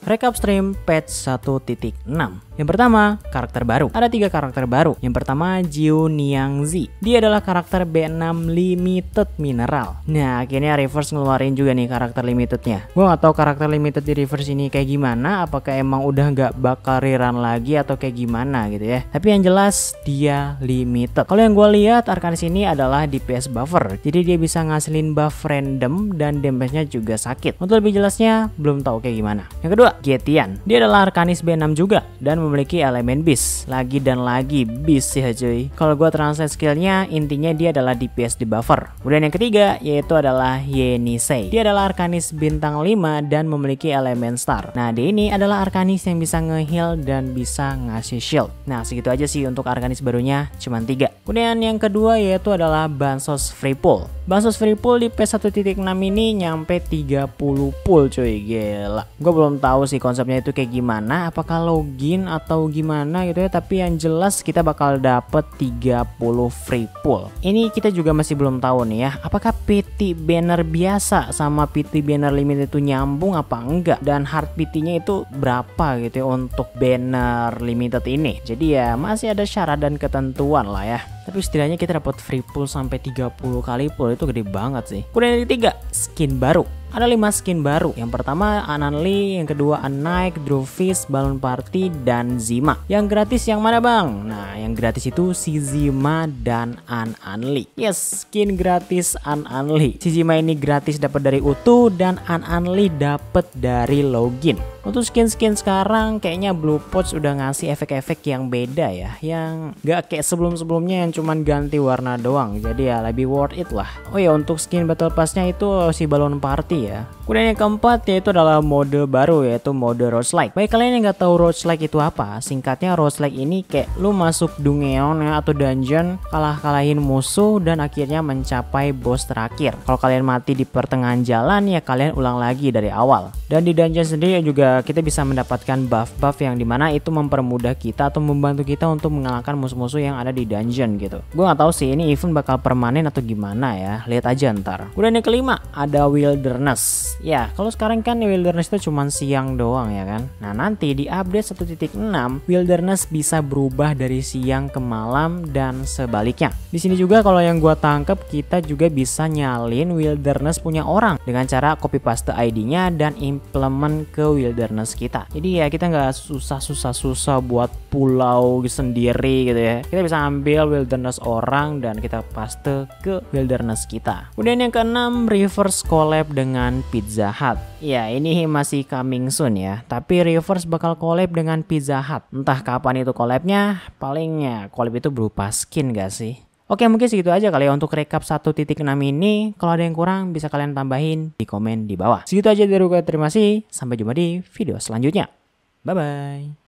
Recap stream patch 1.6. Yang pertama, karakter baru. Ada 3 karakter baru. Yang pertama, Jiu Niangzi. Dia adalah karakter B6 limited mineral. Nah, akhirnya Reverse ngeluarin juga nih karakter limitednya. Gue gak tahu karakter limited di Reverse ini kayak gimana. Apakah emang udah gak bakal rerun lagi atau kayak gimana gitu ya. Tapi yang jelas dia limited. Kalau yang gue lihat Arcanis ini adalah DPS buffer. Jadi dia bisa ngasilin buff random dan damage-nya juga sakit. Untuk lebih jelasnya belum tahu kayak gimana. Yang kedua, Getian. Dia adalah Arcanis B6 juga dan memiliki elemen Beast. Lagi dan lagi Beast ya cuy. Kalau gue translate skillnya, intinya dia adalah DPS di buffer. Kemudian yang ketiga yaitu adalah Yenisei. Dia adalah Arcanis bintang 5 dan memiliki elemen Star. Nah dia ini adalah Arcanis yang bisa nge-heal dan bisa ngasih shield. Nah segitu aja sih untuk Arcanis barunya, cuman 3. Kemudian yang kedua yaitu adalah Bansos Free Pull. Bansos Free Pull di patch 1.6 ini nyampe 30 pull cuy, gila. Gue belum tahu sih konsepnya itu kayak gimana, apakah login atau gimana gitu ya, tapi yang jelas kita bakal dapet 30 free pull. Ini kita juga masih belum tahu nih ya, apakah PT banner biasa sama PT banner limit itu nyambung apa enggak, dan hard PT-nya itu berapa gitu ya untuk banner limited ini. Jadi ya masih ada syarat dan ketentuan lah ya. Tapi setidaknya kita dapat free pull sampai 30 kali pull, itu gede banget sih. Kemudian yang ketiga, skin baru. Ada 5 skin baru. Yang pertama Ananli, yang kedua Unike, Drowfish, Balloon Party, dan Zima. Yang gratis yang mana bang? Nah yang gratis itu si Zima dan Ananli. Yes, skin gratis Ananli. Si Zima ini gratis dapat dari Utu dan Ananli dapat dari login. Untuk skin-skin sekarang kayaknya Blue Pouch udah ngasih efek-efek yang beda ya, yang gak kayak sebelum-sebelumnya yang cuman ganti warna doang. Jadi ya lebih worth it lah. Oh ya, untuk skin Battle Pass-nya itu si Balloon Party ya. Kemudian yang keempat yaitu adalah mode baru, yaitu mode roguelike. Bagi kalian yang nggak tahu roguelike itu apa, singkatnya roguelike ini kayak lu masuk dungeon ya, atau dungeon, kalah-kalahin musuh dan akhirnya mencapai boss terakhir. Kalau kalian mati di pertengahan jalan ya kalian ulang lagi dari awal. Dan di dungeon sendiri juga kita bisa mendapatkan buff-buff yang dimana itu mempermudah kita atau membantu kita untuk mengalahkan musuh-musuh yang ada di dungeon gitu. Gue nggak tahu sih ini event bakal permanen atau gimana ya, lihat aja ntar. Kemudian yang kelima ada Wilderness. Ya kalau sekarang kan Wilderness itu cuma siang doang ya kan. Nah nanti di update 1.6 Wilderness bisa berubah dari siang ke malam dan sebaliknya. Di sini juga kalau yang gue tangkep kita juga bisa nyalin Wilderness punya orang dengan cara copy paste ID-nya dan implement ke Wilderness kita. Jadi ya kita nggak susah buat pulau sendiri gitu ya. Kita bisa ambil Wilderness orang dan kita paste ke Wilderness kita. Kemudian yang keenam, reverse collab dengan Pizza Hut. Ya ini masih coming soon ya. Tapi reverse bakal collab dengan Pizza Hut. Entah kapan itu collabnya. Palingnya collab itu berupa skin gak sih? Oke, mungkin segitu aja kali ya untuk recap 1.6 ini. Kalau ada yang kurang bisa kalian tambahin di komen di bawah. Segitu aja dari gue, terima kasih. Sampai jumpa di video selanjutnya. Bye bye.